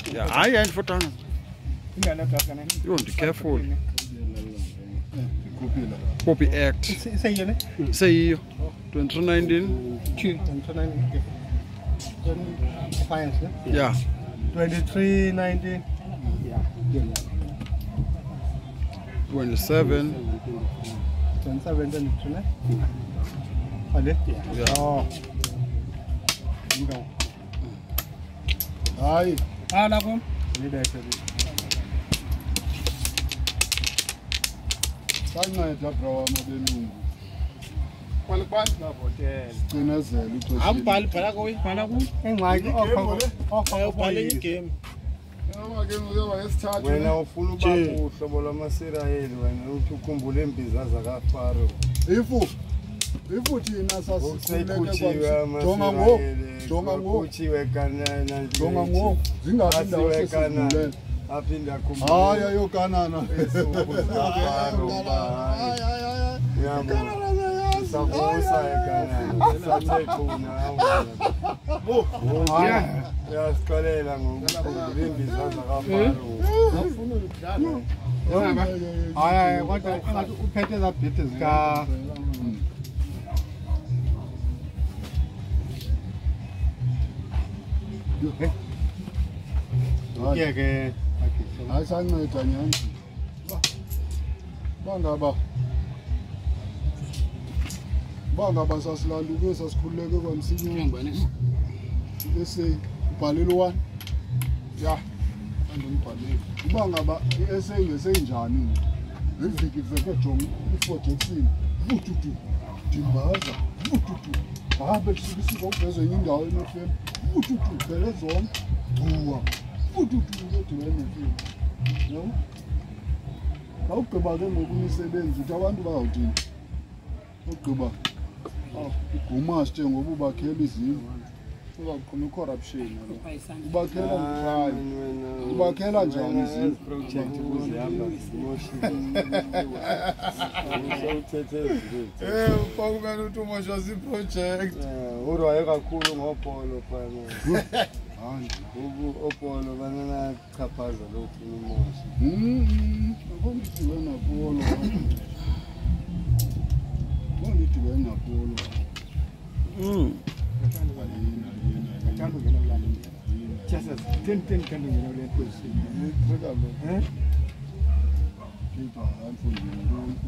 Yeah, I ain't for done. You want to be careful. Copy Act. Say 2019. Defiance. Yeah. 2319. 27. 27. Yeah. Oh. Hi. Ah, lakum. Sanceda bro amabelungu. Kwalibani la hotel. Cinezela ixesha. Ambhali phala kuyi, phala kuyi. Engxaki ubhale igame. Yaba ke ngoba ngesithathu. Wena ufuna uba uhlobo lwamaSirayeli wena uthi ukhumbule imbiza zakaFaro. Ifu thina sasikhuleke jonga ngo kuthiwe kanana jonga ngo zingathi indawo sesidlulele aphinda khumbule hayi ayokanana sakusa ekanana sathe khona yasikalela ngokukhumbula imbiza zakaFaro. Hayi kodwa uphethe zabhithi zika ke hayi sanceda nyani bangaba sasilanduke sasikhululeke kwamsinyane bese ubhalele 1 ya andimbhalele ubangaba iessay ngesenjani ngeviki veke jonga uForjackson vututu dimbaza vututu bahambe kusuka uvezwe indawo enofem vututu phela zonke duwa vututu ngedibene nefem no awugqiba ke ngokumisebenzi uthi abantu bazawuthini ugqiba igumaste ngoba ubakhela izindlu uzaqhuma icorruption ubakhela njani ubakhela njani izindlu project kuzihamba uphakubena uthi umosha ziproject urwaye kakhulu ngopolo phana opolo banana chaphaza lokhu umosha akongithi wena polo akongithi wena polo kandu ngena ulala just 10 kandu ngena ulala kwesi kipa anfundini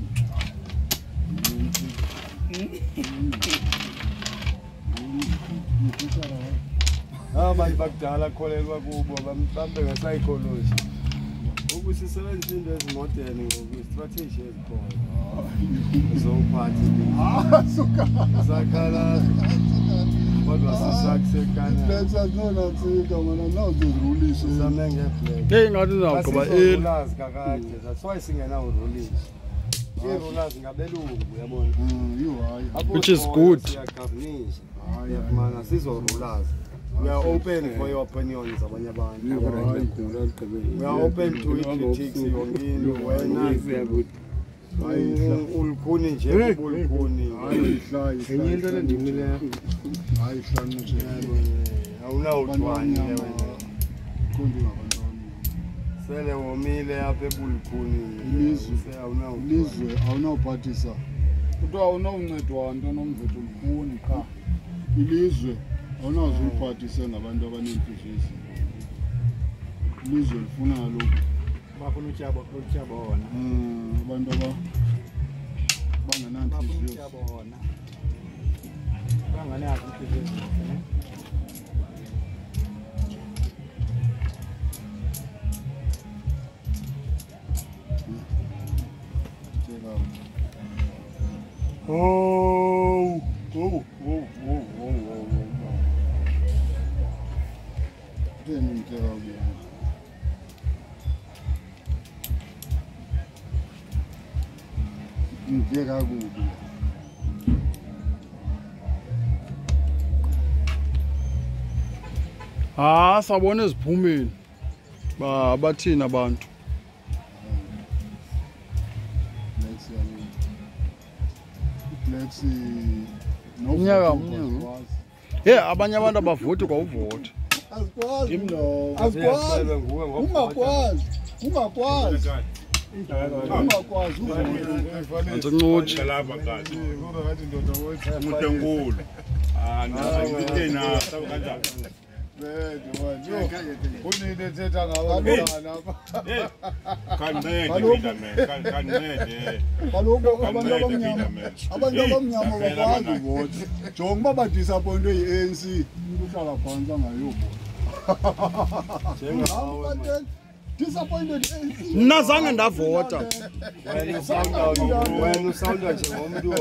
bakudala kholelwa kubo bamhlambe nge-psychology ukusisebenzisa into ezimodern ngoku-strategy ezikhona zophathi sakhala kodwa sisakusekana ngathi zawugqiba ulazi kakade that's why singenawurulisi irulasi ngabelungu uyabona which is good. Yafumana sizorulazi. We are open for your opinions abanye abantu. We are open to critiques yonke into wena ulikhuni nje ulikhuni enye into endimile hayi hlanu nje awunawudwani wena kundi ngabantwana sele womile apha ebulikhuni ilizwe awunawuphathisa kuthiwa awunawuncedwa nto nomvetho ulikhuni qha ilizwe awunawuzuliphathise ngabantu abaneemfihlo ezimbi ilizwe lifuna kaloku bafuna utyabo wona abantu bangenantliziyo wona bangenazo intliziyo ezintle. Sabona eziphumeni bathina abantu unyaka abanye abantu abavoti kwa uvoti Asikwazi. Ngimlo. Asikwazi. Ungakwazi. Ungakwazi. Ungakwazi. Antsoncutshe. Lapha kahle. Umuntu enkulu. Ngitena kanjani. Unile thetha ngabantwana apha. Kancede. Kaloku abantu abamnyama bakwazi uvota. Jonga uba badisappointwe yi-ANC uhlala phantsi angayobota. Disappointed ANC. Mna zange ndavota. Wena usawunda njengomntu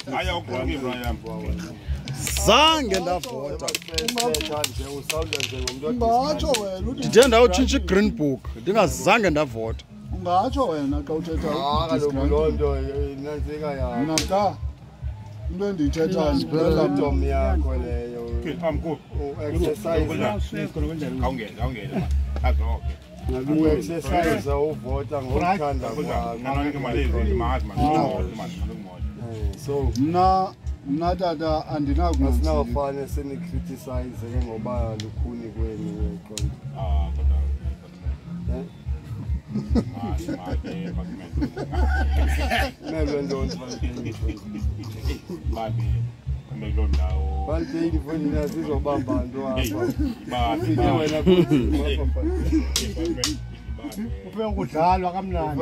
Zange ndavota. Ungatsho wena Ndithe ndawutshintsha i-green book ndingazange ndavota. ungatsho wena xa uthetha kaloku loo nto inantsika yakho mna into endiyithethayo itom yakho leyo uexercise uvota ngokuthanda so mna tata asinawufane senicriticize ke ngoba lukhuni kwenu Balteni fonina sizobamba nto apha. Wena Ufika ukudlalwa kamnandi.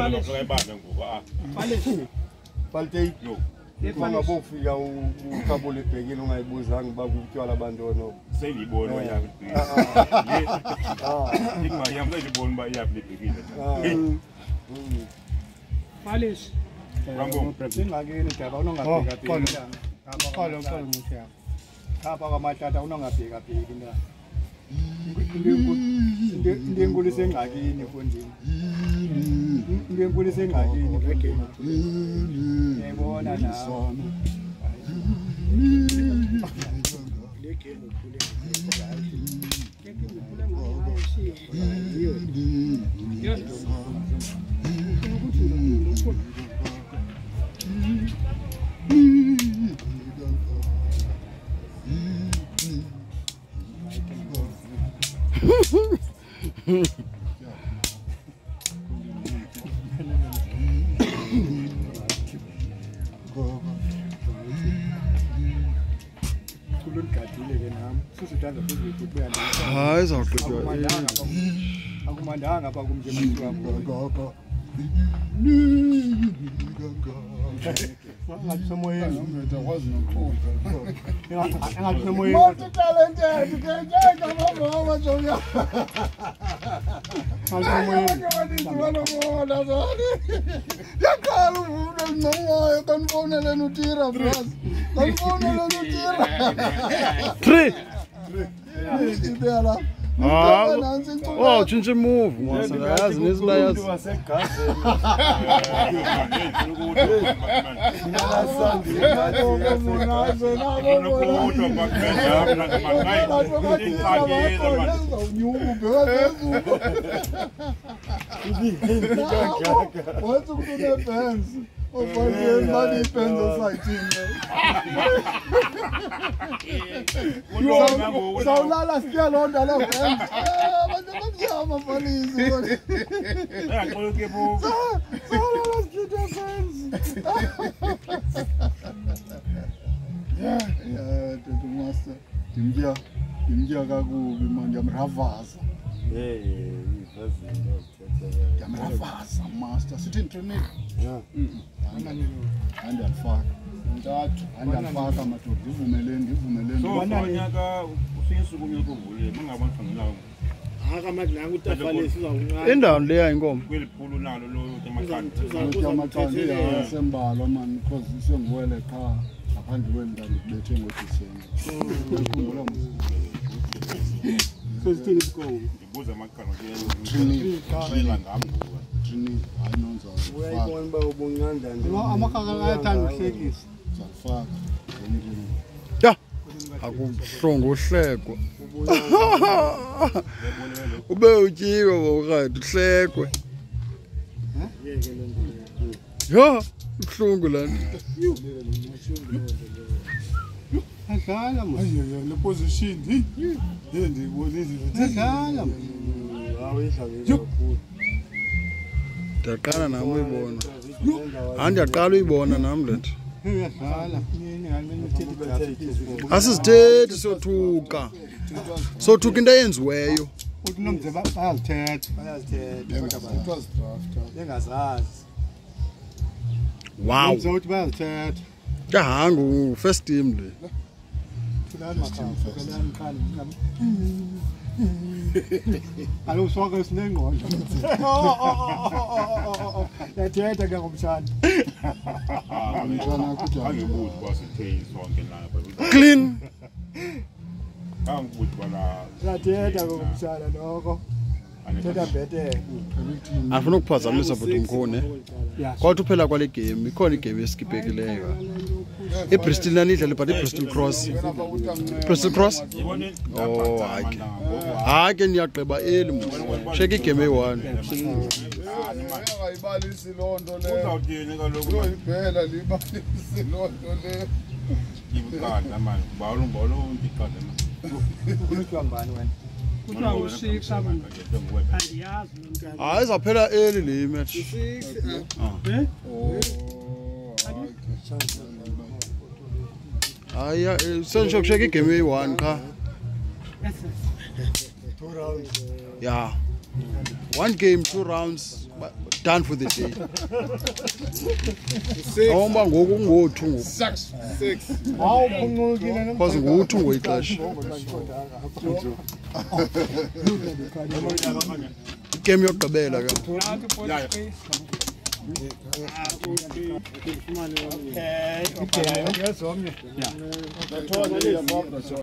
Balteni ungabofika ukhabule ebhekile ungayibuzanga uba kutywala abantwana. Sengiyibona yapi. Ingayami sengiyibona uba yapi lebhekile. Malish. Rambo. Singakini daba unongabheka bheka. Qolo ngishaya. Apha kwamathatha unongabheka bheka indaba. Into enkulu isengxakini mfondini. Into enkulu isengxakini bhekeni. Yayibona nawe. Hayi zawugqitywa. Akumandanga apha kumnje wabo. Oh, tshintsha imove masangayazi nesilayas. Sawulala siya loo nto loo fence. Abantu abamnyama fanisi. Sawulala sikhitha fence. Tata master. Ndimtya kakubi man ndiyamravaza. Ndiyamravaza master. Sithi intrenini. Andiyalifaka. Andiyalifaka madoda. Ndivumeleni. So nyaka ufika isuku nyakuvule mangabona ngelawo. Indawo leya inkomo. Kweliphulu nalo lo temakhanti. Amaqanda yasembalwa man because sengiwele qha ngaphandle kwendalo kubethe ngoDisemba. Khumbula Sesithini isikole. Ndibuza amaqanda ngiyela ngami. Trini ayinonza. Uyayibona uba ubunqanda Amakaka ayathanda ukuhlekisa. Zalifaka ngomlimi. Ya. Akubuhlungu uhlekwa. Ube utyiwe bowukathi uhlekwe. Ya, ubuhlungu la nto. Akala mos. Le position. Ndiyibona izinto. Akala. Ndiyaqala nami uyibona. Ndiyaqala uyibona nami le nto. Akala. Asizithethi sothuka. Sothuka into eyenziweyo. Uthi nomze bayazithetha. Bengazazi. Wow. Nomze uthi bayazithetha. Kahangu first team le. Alo sonke sinengqondo. Yathetha ke ngomshana. Umntwana ukuthi angibuthi kwasitheyisi wonke lapha. Clean. Angibuthi bala. Yathetha ke ngomshana noko. Thetha bhethe. Afuna ukuphazamisa but umkhone. Kodwa uphela kwale game ikhona igame eskipekileyo. iBristol nanidlala but iBristol Cross. Bristol Cross? Oh, hayi. Hayi ke niyagqiba early manje. Shake igame eyi-1. Ayibalisi lonto le. Uzawuthini kaloku? Uyiphela libalisi lonto le. Ibukanda manje. Bawulo untikanda manje. Kuthwa ngubani wena? Kuthiwa u-6 abantu. Andiyazi lo mntana. Hayi izaphela early le match. Hayi sengisho shake igame eyi-1 cha. 2 rounds. Yeah. 1 game, 2 rounds, done for the day. Awumba ngoku ngo-2 ngoku. 6. Hawu phunqukile noma. Because ngo-2 ngoyixesha. Igame yokugqibela ke. Okay.